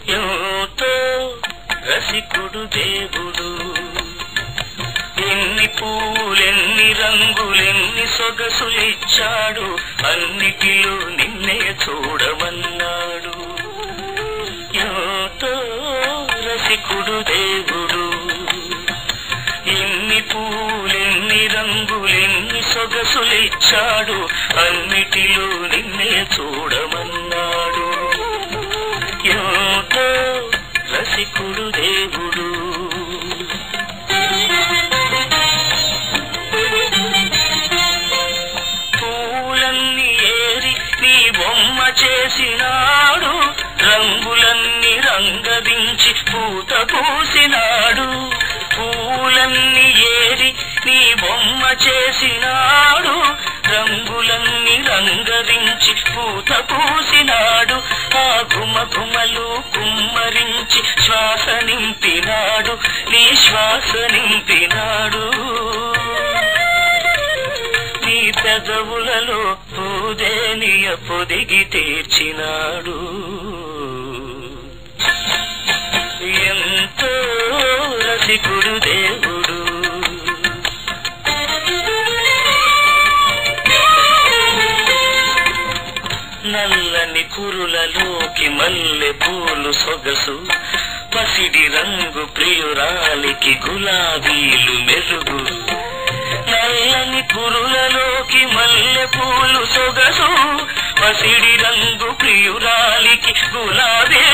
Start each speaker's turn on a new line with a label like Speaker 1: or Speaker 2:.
Speaker 1: ఎంతో రసికుడు దేవుడు, ఎన్ని పూలెన్ని రంగులెన్ని సొగసులిచ్చాడు, అన్నిటిలో నిన్నే చూడమన్నాడు. ఎంతో రసికుడు దేవుడు, ఎన్ని పూలెన్ని రంగులెన్ని సొగసులిచ్చాడు, అన్నిటిలో నిన్నే చూడమన్నాడు. ఎంతో రసికుడు దేవుడు. పూలన్నీ ఏరి నీ బొమ్మ చేసినాడు, రంగులన్నీ రంగదించి పూత పూసినాడు. పూలన్నీ ఏరి నీ బొమ్మ చేసినాడు, రంగులన్నీ రంగరించి పూత పూసినాడు. ఆ గుమగుమలు కుమ్మరించి శ్వాస నింపినాడు, నీ శ్వాస నింపినాడు. నీ పెదవులలో పూదేనియ పొదిగి తీర్చినాడు. ఎంతో రసికుడు దేవుడు. నల్లని కురులలోకి మల్లె పూలు సొగసు, పసిడి రంగు ప్రియురాలికి గులాబీలు మెరుగు. నల్లని కురులలోకి మల్లె పూలు సొగసు, పసిడి రంగు ప్రియురాలికి గులాబీ